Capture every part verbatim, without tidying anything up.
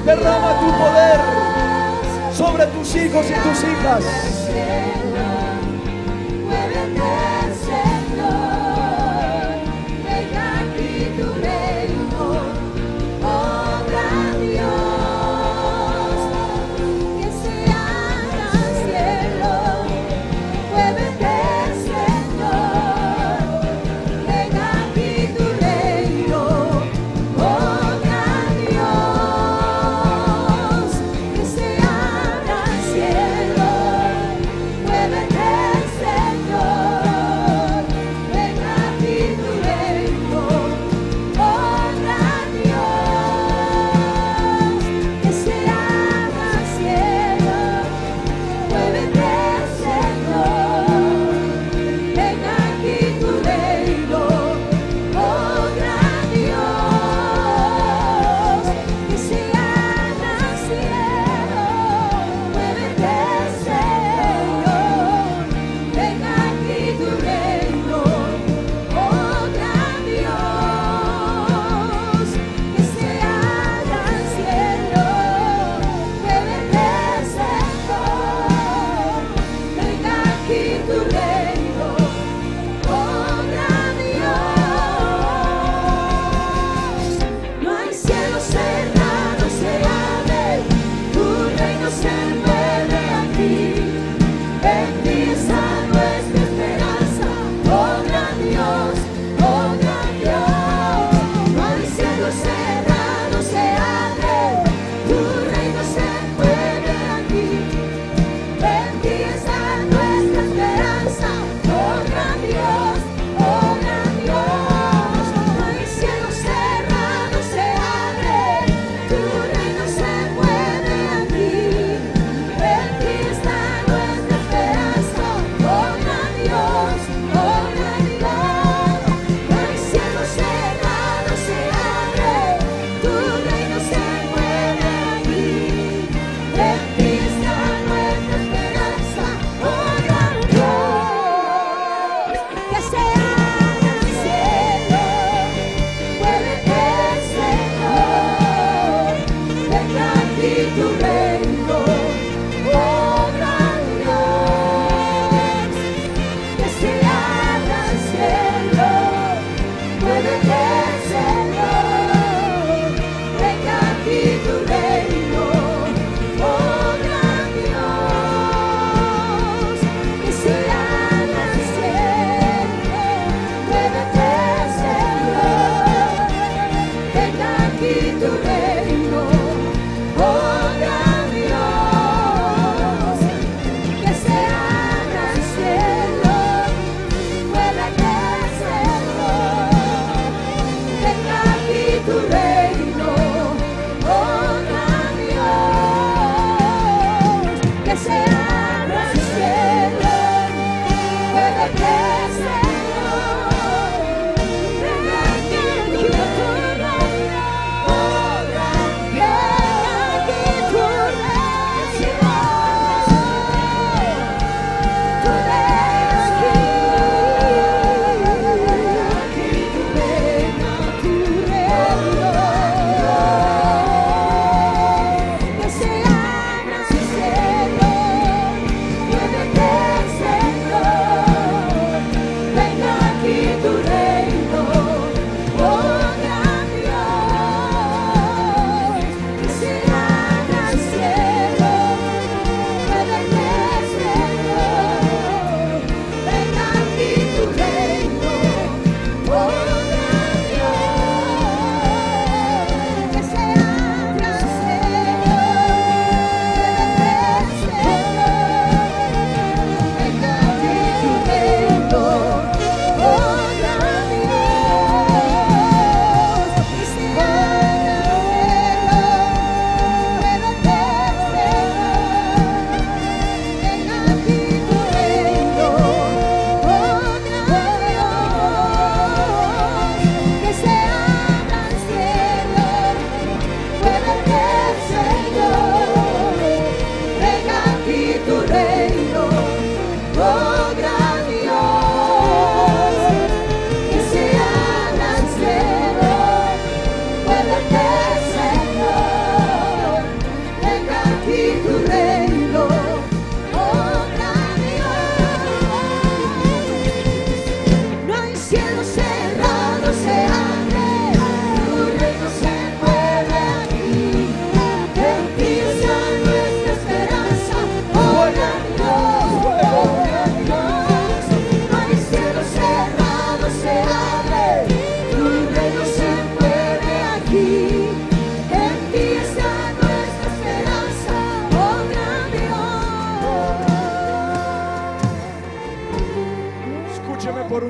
Derrama tu poder sobre tus hijos y tus hijas. Muévete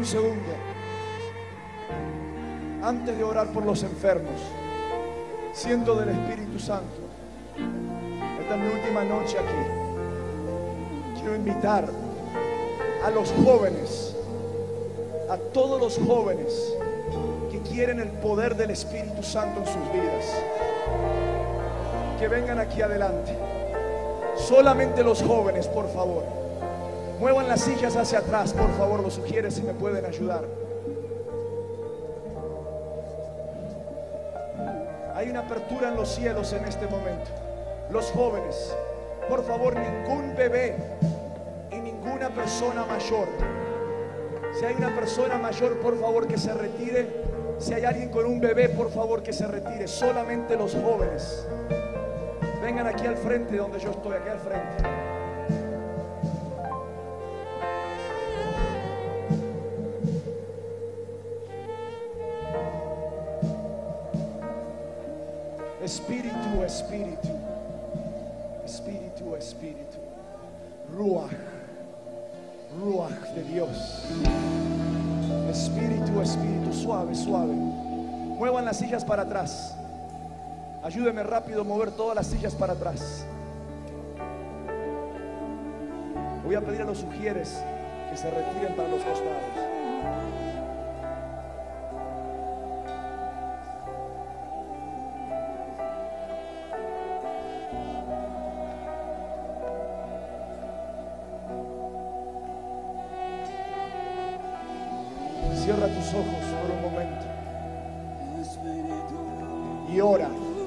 un segundo. Antes de orar por los enfermos, siendo del Espíritu Santo, esta es mi última noche aquí. Quiero invitar a los jóvenes, a todos los jóvenes que quieren el poder del Espíritu Santo en sus vidas, que vengan aquí adelante. Solamente los jóvenes, por favor. Muevan las sillas hacia atrás, por favor, los sugieres si me pueden ayudar. Hay una apertura en los cielos en este momento. Los jóvenes, por favor, ningún bebé y ninguna persona mayor. Si hay una persona mayor, por favor, que se retire. Si hay alguien con un bebé, por favor, que se retire. Solamente los jóvenes. Vengan aquí al frente donde yo estoy, aquí al frente. Espíritu, Espíritu, Espíritu, Espíritu, Ruach, Ruach de Dios. Espíritu, Espíritu, suave, suave. Muevan las sillas para atrás. Ayúdenme rápido a mover todas las sillas para atrás. Voy a pedir a los sugieres que se retiren para los costados. Cierra tus ojos por un momento y ora.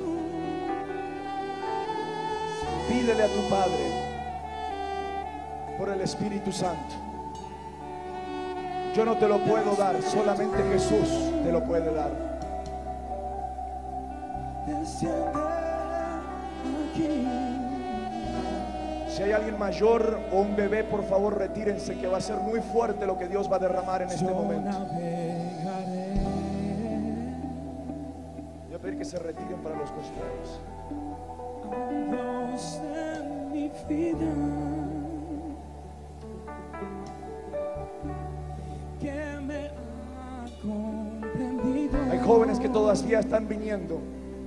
Pídele a tu Padre por el Espíritu Santo. Yo no te lo puedo dar, solamente Jesús te lo puede dar. Si hay alguien mayor o un bebé, por favor retírense, que va a ser muy fuerte lo que Dios va a derramar en este momento. Voy a pedir que se retiren para los costados. Hay jóvenes que todavía están viniendo.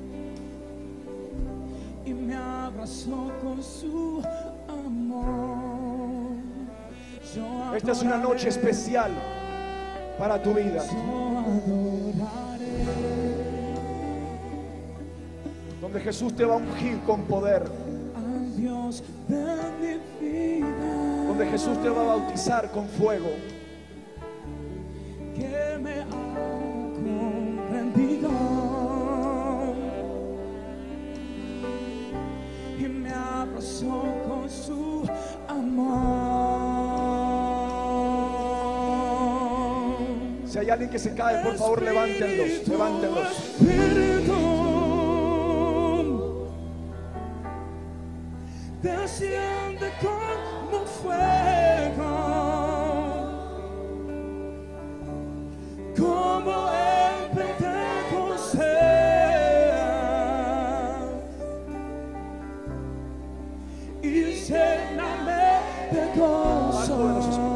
Y me abrazó con su amor. Yo Esta es una noche especial para tu vida, donde Jesús te va a ungir con poder, Dios de mi vida, donde Jesús te va a bautizar con fuego. que me ha comprendido y me abrazó con su amor. Si hay alguien que se cae, por favor, levántenlos, levántenlos. Espíritu, desciende como fuego, como en Pentecostés, y lléname de gozo.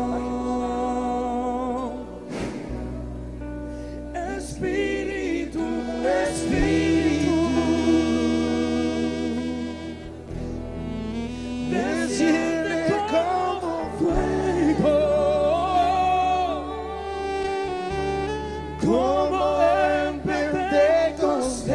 Espíritu, Espíritu, desciende como fuego, como en Pentecostés,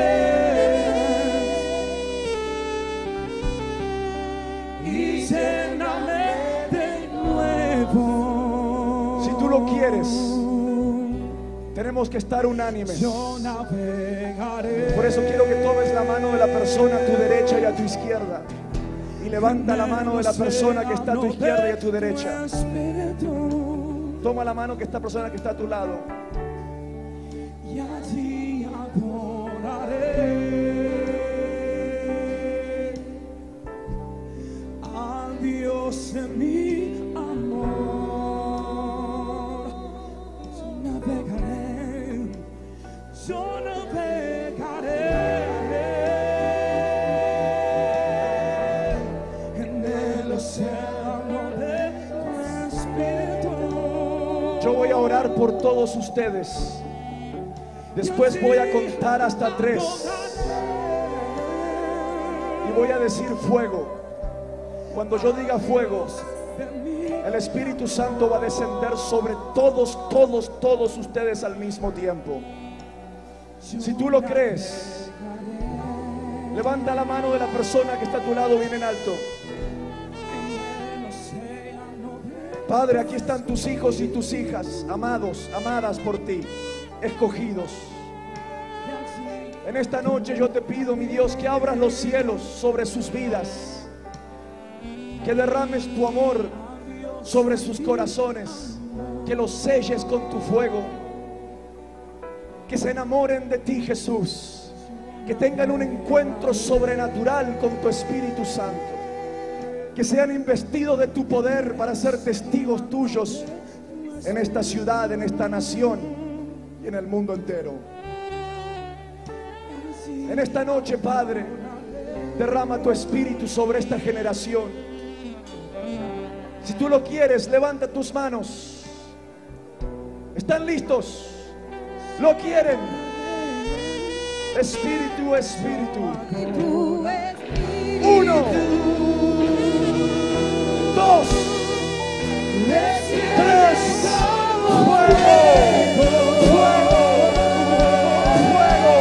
y lléname de nuevo. Si tú lo quieres, tenemos que estar unánimes. Yo navegaré. Por eso quiero que tomes la mano de la persona a tu derecha y a tu izquierda, y levanta la mano de la persona que está a tu izquierda y a tu derecha. Toma la mano que esta persona que está a tu lado. Y allí adoraré a Dios en mi amor. Yo navegaré, yo navegaré en el océano de tu espíritu. Yo voy a orar por todos ustedes. Después voy a contar hasta tres y voy a decir fuego. Cuando yo diga fuego, el Espíritu Santo va a descender sobre todos, todos, todos ustedes al mismo tiempo. Si tú lo crees, levanta la mano de la persona que está a tu lado bien en alto. Padre, aquí están tus hijos y tus hijas, amados, amadas por ti, escogidos. En esta noche yo te pido, mi Dios, que abras los cielos sobre sus vidas, que derrames tu amor sobre sus corazones, que los selles con tu fuego, que se enamoren de ti, Jesús, que tengan un encuentro sobrenatural con tu Espíritu Santo, que sean investidos de tu poder para ser testigos tuyos en esta ciudad, en esta nación y en el mundo entero. En esta noche, Padre, derrama tu Espíritu sobre esta generación. Si tú lo quieres, levanta tus manos. ¿Están listos? ¿Lo quieren? Espíritu, Espíritu. Uno, dos, tres. Fuego, fuego, fuego,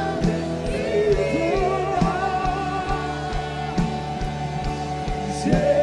Yeah.